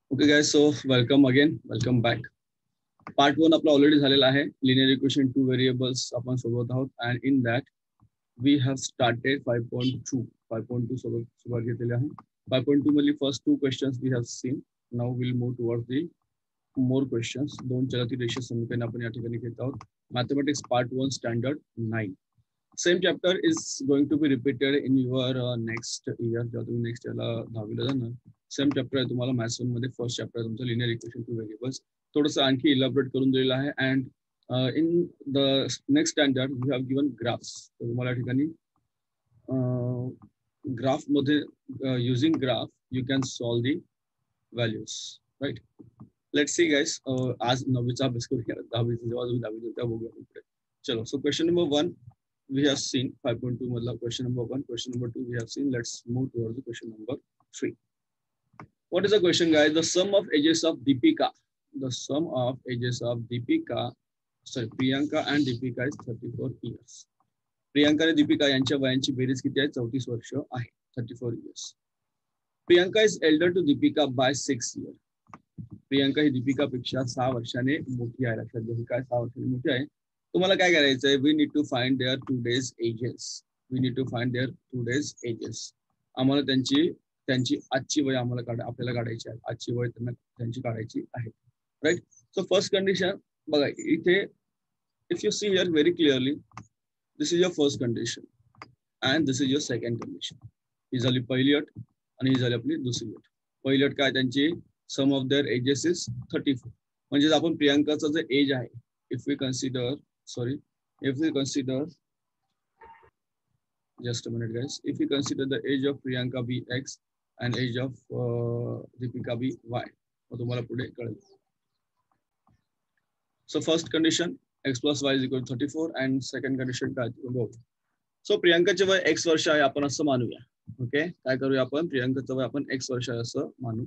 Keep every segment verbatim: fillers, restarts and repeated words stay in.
Okay guys, so welcome again, welcome back. Part one आपला already झालेला आहे. Linear equation two variables आपण सोडवत आहोत and in that we have started five point two. five point two सोबत सुरुवात घेतलेली आहे. five point two मधली first two questions we have seen. Now we'll move towards the more questions. दोन चलाती रेषीय समीकरण आपण या ठिकाणी घेत आहोत. Mathematics part one standard nine. Same chapter is going to be repeated in your uh, next year. जेव्हा तुम्ही नेक्स्ट इयरला दहावीला जाणार सेम चॅप्टर आहे तुम्हाला मॅथ्स वन मध्ये फर्स्ट चॅप्टर तुमचं लिनियर इक्वेशन टू व्हेरिएबल्स थोडंसं आणखी इलॅबोरेट करून दिलेलं आहे. And in the next standard we have given graphs. तर तुम्हाला या ठिकाणी ग्राफ मध्ये using graph you can solve the values right. Let's see guys. आज नववीचा अभ्यास करूया. दहावीचा जेव्हा तुम्ही दहावी तेव्हा बघूया पुढे. चलो. So question number one we have seen. five point two madla question number one. Question number two we have seen. Let's move towards the question number three. What is the question, guys? The sum of ages of Deepika. The sum of ages of Deepika. Sorry, Priyanka and Deepika is thirty-four years. Priyanka and Deepika यांच्या वयांची berries किती आहे? चौतीस वर्ष आहे. thirty-four years. Priyanka is elder to Deepika by six years. Priyanka ही दीपिका पेक्षा सहा वर्षाने मोठी आहे. लक्षात घ्या काय सहा वर्षाने मोठी आहे. तुम्हाला काय करायचं आहे? We need to find their today's ages. We need to find their today's ages. आम्हाला त्यांची त्यांची आजची वय आम्हाला काढ आपल्याला काढायची आहे. आजची वय त्यांना त्यांची काढायची आहे. राईट. सो फर्स्ट कंडिशन बघा इथे if you see here very clearly this is your first condition and this is your second condition. ही झाली पहिली अट आणि ही झाली आपली दुसरी अट. पहिली अट काय त्यांची sum of their ages is thirty four. म्हणजे आपण प्रियांकाचं जे एज आहे if we consider sorry if we consider just a minute guys if we consider the age of Priyanka be x and age of uh, Deepika be y तो तुम्हाला पुढे कळेल. So first condition x plus y is equal to thirty-four and second condition काय बघू. सो प्रियांकाचे वय x वर्ष आहे आपण असं मानूया. ओके काय करूया आपण प्रियांकाचं वय आपण x वर्ष आहे असं मानू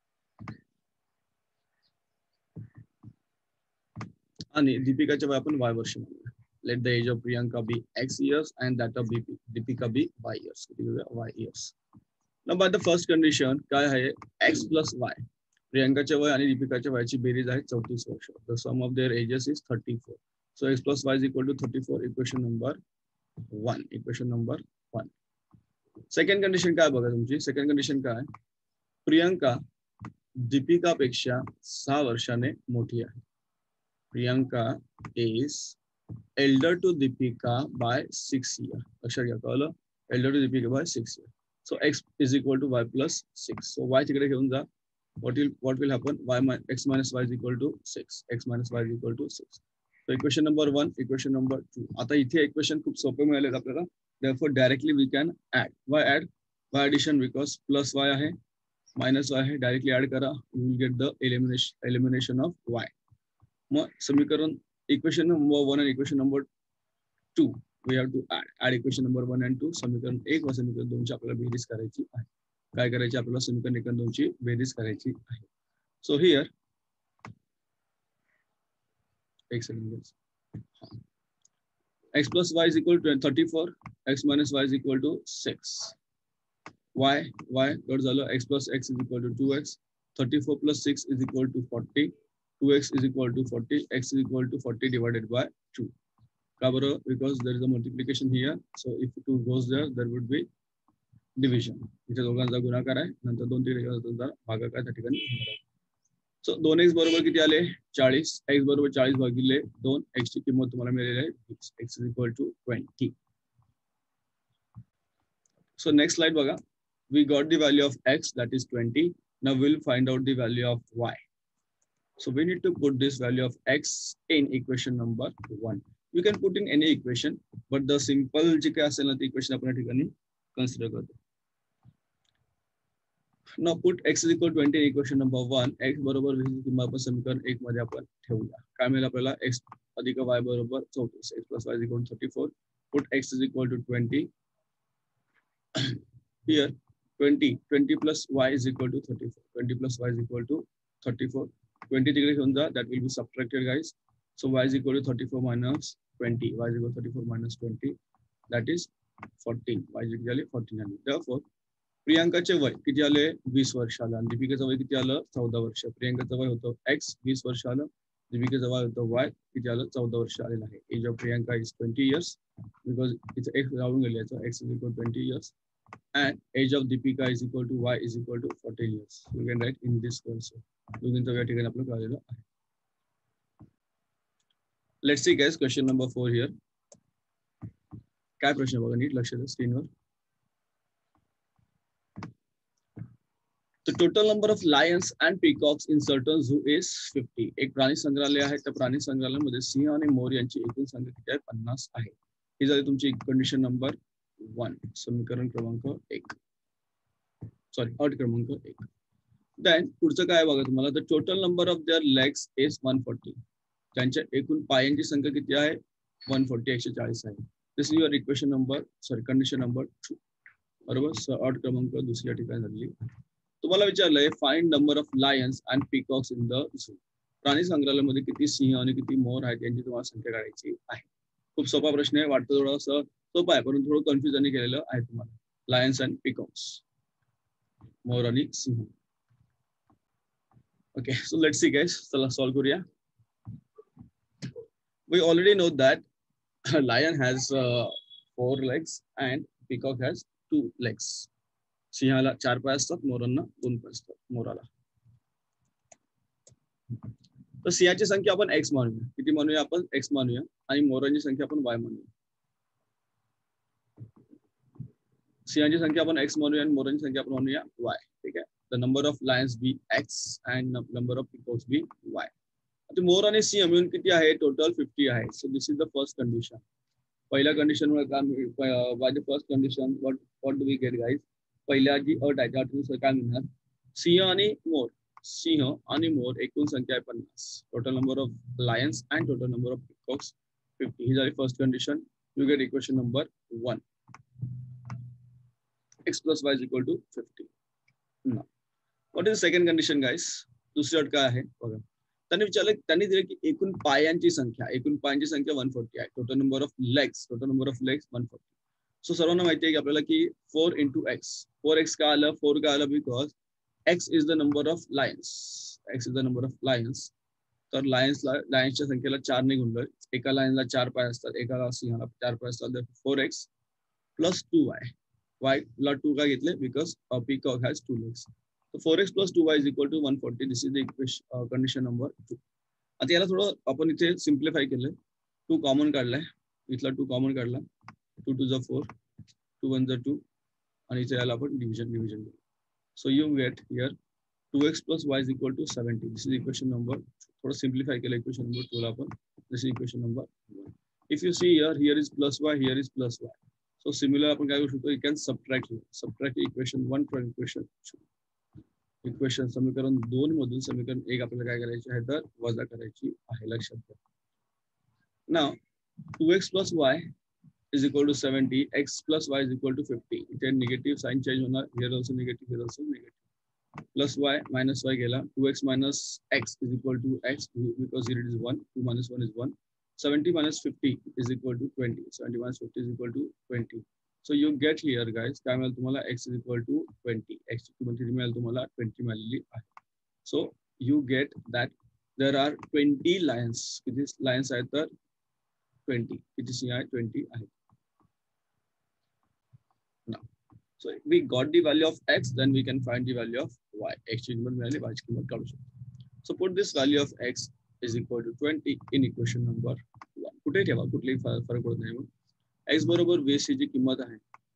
आणि दीपिकाचे वय आपण y वर्ष मानूया. Let the age of Priyanka be x years and that of Deepika be y years. y years. Now by the first condition काय आहे x प्लस y. प्रियांकाचे वय आणि दीपिकाच्या वयाची बेरीज आहे चौतीस वर्ष. The sum of their ages is thirty four. So x plus y is equal to thirty four. Equation number one. Equation number one. Second condition काय बघा तुमची. सेकंड कंडिशन काय प्रियांका दीपिकापेक्षा सहा वर्षाने मोठी आहे. Priyanka is elder to Deepika by six years. लक्षात घ्या कळलं. elder to Deepika by six years. So x is equal to y plus six. So y तिकडे घेऊन जा. What will what will happen? Y x minus y is equal to six. X minus y is equal to six. So equation number one, equation number two. आता इथे equation खूप सोपे मिळालेत आपल्याला. Therefore directly we can add. Why add? Why addition? Because plus y आहे minus y आहे. Directly add करा. You will get the elimination elimination of y. मग समीकरण इक्वेशन नंबर वन आणि equation number two we have to add add equation number one and two. समीकरण एक व समीकरण दोनची आपल्याला बेरीज करायची आहे. काय करायची आपल्याला समीकरण एक आणि दोनची बेरीज करायची आहे. सो हिअर एक second. X plus y is equal to thirty four. X minus y is equal to six. Y y cut झालं. X plus x is equal to two x. Thirty four plus six is equal to forty. two x is equal to forty. X is equal to forty divided by two. Because there is a multiplication here. So if two goes there, there would be division. इथे दोघांचा गुणाकार आहे. नंतर दोन तीन भागाकार त्या ठिकाणी. सो दोन एक्स बरोबर किती आले चाळीस. एक्स बरोबर चाळीस भागिले दोन. एक्स ची किंमत तुम्हाला मिळालेली आहे वीस. X is equal to twenty. So next slide बघा. We got the value of x that is twenty. Now will find out the value of y. So we need to put this value of x in equation number one. You can put in any equation, but the simple जी काय असेल ना ती equation आपण या ठिकाणी consider करतो. Now put x is equal to twenty in equation number one. x बरोबर वीस ची किंमत आपण समीकरण एक मध्ये आपण ठेवूया. काय मिळेल आपल्याला x अधिक y बरोबर चौतीस. x plus y is equal to thirty-four. Put x is equal to twenty. Here twenty. twenty plus y is equal to thirty-four. twenty plus y is equal to thirty-four. twenty तिकडे घेऊन जा. That will be subtracted guys. So y is equal to thirty-four minus twenty. Y is equal to thirty-four minus twenty. That is fourteen. Y is equal to fourteen. Therefore प्रियांकाचे वय किती आले वीस वर्ष आलं आणि दीपिकाचं वय किती आलं चौदा वर्ष. प्रियांकाचं वय होतं एक्स वीस वर्ष आलं, दीपिकाचं वय होतं वाय किती आलं चौदा वर्ष आलेलं आहे. Age of Priyanka is twenty years because it's x राहून गेले याचं x is equal twenty years and age of Deepika is equal to y is equal to fourteen years. You can write in this also. दोघींचं या ठिकाणी आपलं कळलेलं आहे. Let's see guys question number four here. काय प्रश्न बघा NEET लक्ष द्या स्क्रीनवर. The total number of lions and peacocks in certain zoo is fifty. एक प्राणी संग्रहालय आहे. त्या प्राणी संग्रहालयामध्ये सिंह आणि मोर यांची एकूण संख्या किती आहे पन्नास आहे. ही झाली तुमची कंडिशन नंबर वन, समीकरण क्रमांक एक, सॉरी अट क्रमांक एक. देन पुढचं काय बघा तुम्हाला, the total number of their legs is one forty. त्यांच्या एकूण पायांची संख्या किती आहे वन फोर्टी एकशे चाळीस आहे. This is your equation number sorry condition number two. बरोबर, अट क्रमांक दुसऱ्या ठिकाणी झाली. तुम्हाला विचारलंय find number of lions and peacocks in the zoo. प्राणी संग्रहालयामध्ये किती सिंह आणि किती मोर आहेत यांची तुम्हाला संख्या काढायची आहे. खूप सोपा प्रश्न आहे, वाटतं थोडंसं सोपं आहे परंतु थोडं कन्फ्युजन केलेलं आहे तुम्हाला. लायन्स अँड पीकॉक्स, मोर आणि सिंह. Okay, so let's see guys, चला सॉल्व करूया. We already know that lion has four legs and peacock has two legs. सिंहाला चार पाय असतात, मोरांना दोन पाय असतात. मोराला तर सिंहाची संख्या आपण एक्स मानूया. किती मानूया आपण एक्स मानूया आणि मोरांची संख्या आपण वाय मानूया. सिंहाची संख्या आपण एक्स मानूया आणि मोरांची संख्या आपण मानूया वाय. ठीक आहे. The number of lions be x and number of peacocks be y. आता मोर आणि सिंह मिळून किती आहे टोटल फिफ्टी आहे. So this is the first condition. पहिल्या कंडिशन वर by the first condition what what do we get guys. पहिल्या जी अट आहे त्या अटीनुसार काय मिळणार, सिंह आणि मोर, सिंह आणि मोर एकूण संख्या आहे पन्नास. Total number of lions and total number of peacocks fifty. ही झाली first condition. You get equation number one. x plus y is equal to fifty. Now, what is the second condition guys? दुसरी अट काय आहे बघा. त्यांनी विचारलं, त्यांनी दिले की एकूण पायांची संख्या, एकूण पायांची संख्या वन फोर्टी आहे. Total number of legs, total number of legs one forty. So सर्वांना माहिती आहे की आपल्याला की four into x. Four x का आलं, फोर का आलं because x is the number of lions. X is the number of lions. तर लायन्सला लायन्सच्या संख्येला चार ने गुणलं. एका लायनला चार पाय असतात, एका सिंहाला चार पाय असतात. Four x plus two y. Y ला टू का घेतले because peacock has two legs. So four x plus two y is equal to one forty. This is the equation uh, condition number two. आता याला थोडं आपण इथे simplify केलंय. To common काढलाय, इथला टू कॉमन काढला. टू टू जा फोर, टू वन जा टू आणि इथे याला आपण डिव्हिजन डिव्हिजन केलं. So you get here two x plus y is equal to seventy. This is equation number, थोडं सिम्प्लिफाय केलं इक्वेशन नंबर टू ला आपण. This is equation number one. If you see here, here is plus y, here is plus y. So similar आपण काय करू शकतो, you can subtract here. Subtract equation one from equation two. Equation समीकरण दोन मधून समीकरण एक आपल्याला काय करायचे आहे तर वजा करायची आहे. लक्षात घ्या. Now two x plus y is equal to seventy. X plus y is equal to fifty. इथे निगेटिव्ह साइन चेंज होणार. Here also negative, here also negative. Plus y minus y गेला. Two x minus x is equal to x because here is one. Two minus one is one. Seventy minus fifty is equal to twenty. Seventy minus fifty is equal to twenty. So you get here guys काय मिळेल तुम्हाला x is equal to twenty. x ची किंमत किती मिळेल तुम्हाला twenty मिळालेली आहे. So you get that there are twenty lions. किती lions आहेत तर twenty. किती सिंह आहेत twenty आहेत. Now so we got the value of x, then we can find the value of y. x ची किंमत मिळाली, y ची किंमत काढू शकतो. So put this value of x is equal to twenty in equation number one. कुठे ठेवा, कुठलेही फरक पडत नाही. एक्स बरोबर वीस ही जी किंमत आहे,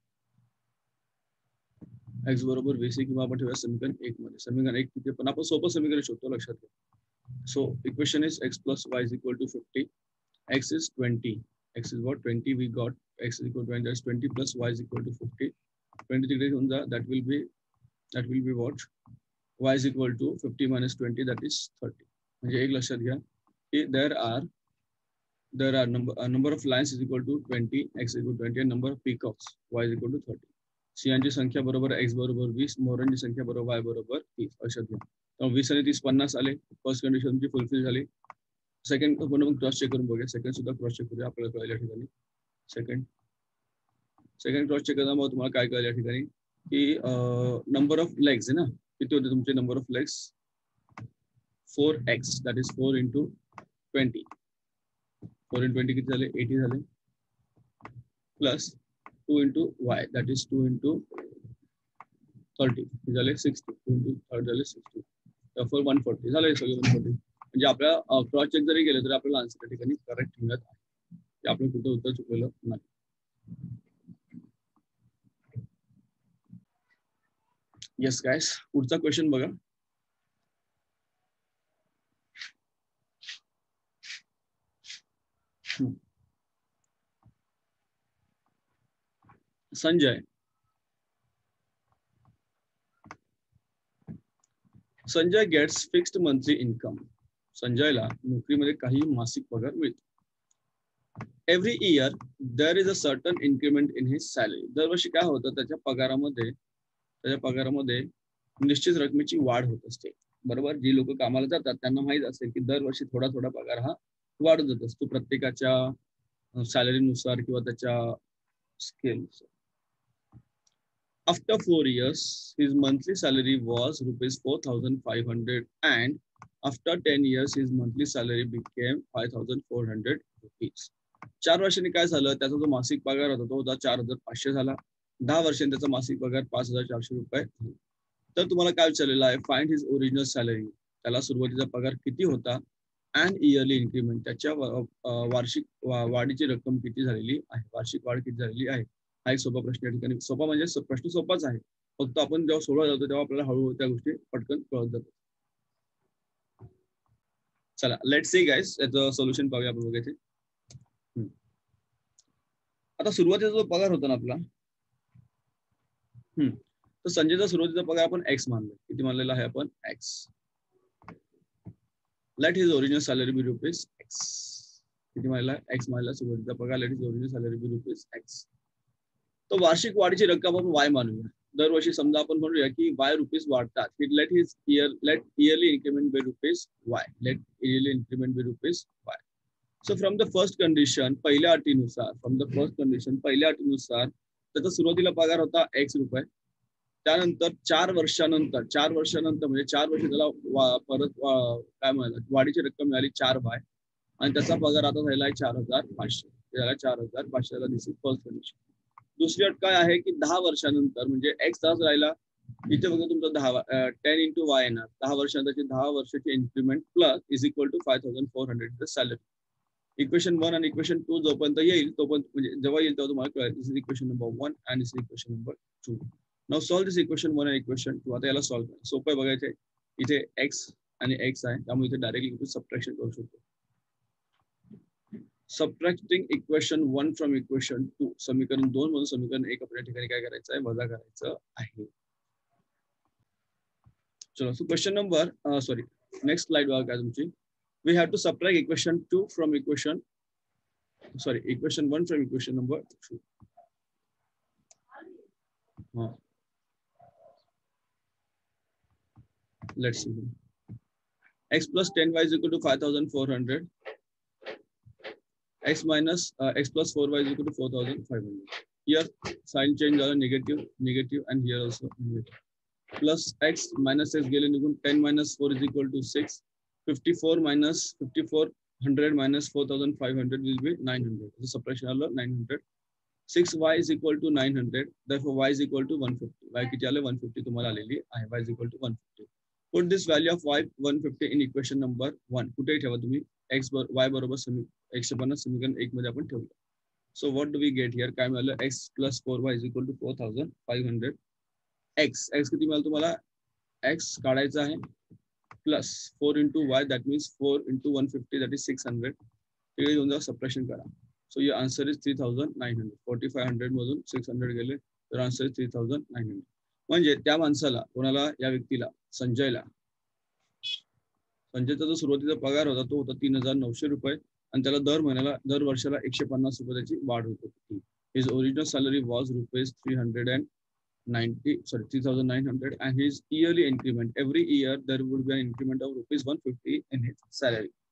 एक्स बरोबर वीस ही किंमत आपण ठेवूया समीकरण एक मध्ये. समीकरण एक किती पण आपण सोपं समीकरण शोधतो, लक्षात घ्या. So equation is x plus y is equal to fifty. X is twenty. X is what twenty. We got x is equal to twenty. Twenty plus y is equal to fifty. Twenty तिकडे घेऊन जा. That will be that will be what y is equal to fifty minus twenty that is thirty. म्हणजे एक लक्षात घ्या की there are there are number a number of lions is equal to twenty, x is equal to twenty, and number of peacocks y is equal to thirty. सिंहांची संख्या बरोबर x बरोबर वीस, मोरांची संख्या बरोबर y बरोबर तीस. लक्षात घ्या. तर वीस आणि तीस पन्नास आले. फर्स्ट कंडिशन तुमची फुलफिल झाली. सेकंड आपण क्रॉस चेक करून बघूया. सेकंड सुद्धा क्रॉस चेक करूया, आपल्याला कळेल या ठिकाणी. सेकंड सेकंड क्रॉस चेक करताना मग तुम्हाला काय कळेल या ठिकाणी की नंबर ऑफ लेग्स आहे ना, किती होते तुमचे number of legs? Four x, that is four into twenty. Four into twenty किती झाले? एटी झाले. Plus two into y, that is two into thirty झाले सिक्स्टी. टू इंटू थर्टी झाले सिक्स्टी. फोर वन फोर्टी झाले सगळे one forty. म्हणजे आपल्या cross check जरी केलं तरी आपल्याला आन्सर त्या ठिकाणी करेक्ट मिळत आहे. ते आपण कुठं उत्तर चुकलेलं नाही. येस गायस, पुढचा क्वेश्चन बघा. Sanjay Sanjay gets fixed monthly income. संजयला नोकरीमध्ये काही मासिक पगार मिळतो. Every year there is a certain increment in his salary. दरवर्षी काय होतं, त्याच्या पगारामध्ये त्याच्या पगारामध्ये निश्चित रकमेची वाढ होत असते. बरोबर. जी लोक कामाला जातात त्यांना माहित असेल की दरवर्षी थोडा थोडा पगार हा वाढत जात असतो प्रत्येकाच्या सॅलरीनुसार किंवा त्याच्या स्किलनुसार. After four years, his monthly salary was rupees four thousand five hundred, and after ten years, his monthly salary became five thousand four hundred rupees. चार वर्षांनी काय झालं, त्याचा जो मासिक पगार होता तो होता चार हजार पाचशे झाला. दहा वर्षांनी त्याचा मासिक पगार पाच हजार चारशे रुपये. तर तुम्हाला काय विचारलेलं आहे, फाइंड हिज ओरिजिनल सॅलरी. त्याला सुरुवातीचा पगार किती होता अँड इयरली इन्क्रीमेंट, त्याच्या वार्षिक वाढीची रक्कम किती झालेली आहे, वार्षिक वाढ किती झालेली आहे. हा एक सोपा प्रश्न या ठिकाणी. सोपा म्हणजे प्रश्न सोपाच आहे, फक्त आपण जेव्हा सोडवत जातो तेव्हा आपल्याला हळूहळू त्या गोष्टी पटकन कळत जातात. चला लेट्स सी गाइस, याचं सोल्युशन पाहूया आपण बघायचे. आता सुरुवातीचा जो पगार होता ना आपला, हम्म तर संजयचा सुरुवातीचा पगार आपण एक्स मानला. किती मानलेला आहे आपण? X. Let his original salary be rupees x. किती मानला? एक्स मानला सुरुवातीचा पगार. Let his original salary be rupees x. तो वार्षिक वाढीची रक्कम आपण वाय मानूया. दरवर्षी समजा आपण म्हणूया की वाय रुपीज वाढतात. Let his year let yearly increment be rupees y. Let yearly increment be rupees y. So from the first condition, पहिल्या अटीनुसार, फ्रॉम द फर्स्ट कंडिशन पहिल्या अटीनुसार त्याचा सुरुवातीला पगार होता एक्स रुपये. त्यानंतर चार वर्षानंतर चार वर्षानंतर म्हणजे चार वर्ष त्याला परत काय म्हणाला वाढीची रक्कम मिळाली चार वाय, आणि त्याचा पगार आता झाला आहे चार हजार पाचशे. त्याला चार हजार पाचशेला दिसेल फर्स्ट कंडिशन. दुसरी अट काय आहे की दहा वर्षानंतर म्हणजे एक्स तास राहिला, इथे बघा तुमचा दहा टेन इंटू वाय येणार. दहा वर्षानंतरची दहा वर्षाची increment plus is equal to five thousand four hundred salary. Equation one आणि इक्वेशन टू जोपर्यंत येईल तोपर्यंत म्हणजे जेव्हा येईल तेव्हा तुम्हाला कळेल. This is equation number one and this is equation number two. Now solve this equation one and equation two. आता याला सॉल्व करा. सोपं आहे बघायचे. इथे एक्स आणि एक्स आहे त्यामुळे इथे डायरेक्टली सबट्रॅक्शन करू शकतो. Subtracting equation one from equation two. समीकरण दोन मधून समीकरण एक आपल्या ठिकाणी काय करायचं आहे? वजा करायचं आहे. चलो so question number sorry next slide बघा काय तुमची. We have to subtract equation two from equation sorry equation one from equation number two. हाँ let's see. x plus ten y is equal to five thousand four hundred. X minus uh, x plus four y is equal to four thousand five hundred. Here sign change are negative, negative, and here also negative. Plus x minus x gele nigun ten minus four is equal to six. fifty-four minus fifty-four hundred minus four thousand five hundred will be nine hundred. So subtraction आलं nine hundred. six y is equal to nine hundred. Therefore y is equal to one fifty. Y किती आले? one fifty तुम्हाला आलेली आहे. Y is equal to one fifty. Put this value of y one fifty in equation number one. कुठेही ठेवा तुम्ही. x y बरोबर समी एकशे पन्नास समीकरण एक मध्ये आपण ठेवलं. So what do we get here? काय मिळालं? x plus four y is equal to four thousand five hundred. X x किती मिळालं तुम्हाला? एक्स काढायचा आहे plus four into y that means four into one fifty that is six hundred. तिकडे येऊन जा सबट्रॅक्शन करा. So your answer is three thousand nine hundred. Forty five hundred मधून सिक्स हंड्रेड गेले तर answer is three thousand nine hundred. म्हणजे त्या माणसाला कोणाला? या व्यक्तीला संजयला संजयचा जो सुरुवातीचा पगार होता तो होता तीन हजार नऊशे रुपये आणि त्याला दर महिन्याला दर वर्षाला एकशे पन्नास रुपये त्याची वाढ होत होती. His original salary was rupees three hundred and ninety sorry three thousand nine hundred and his yearly increment every year there would be an increment of rupees one fifty in his salary.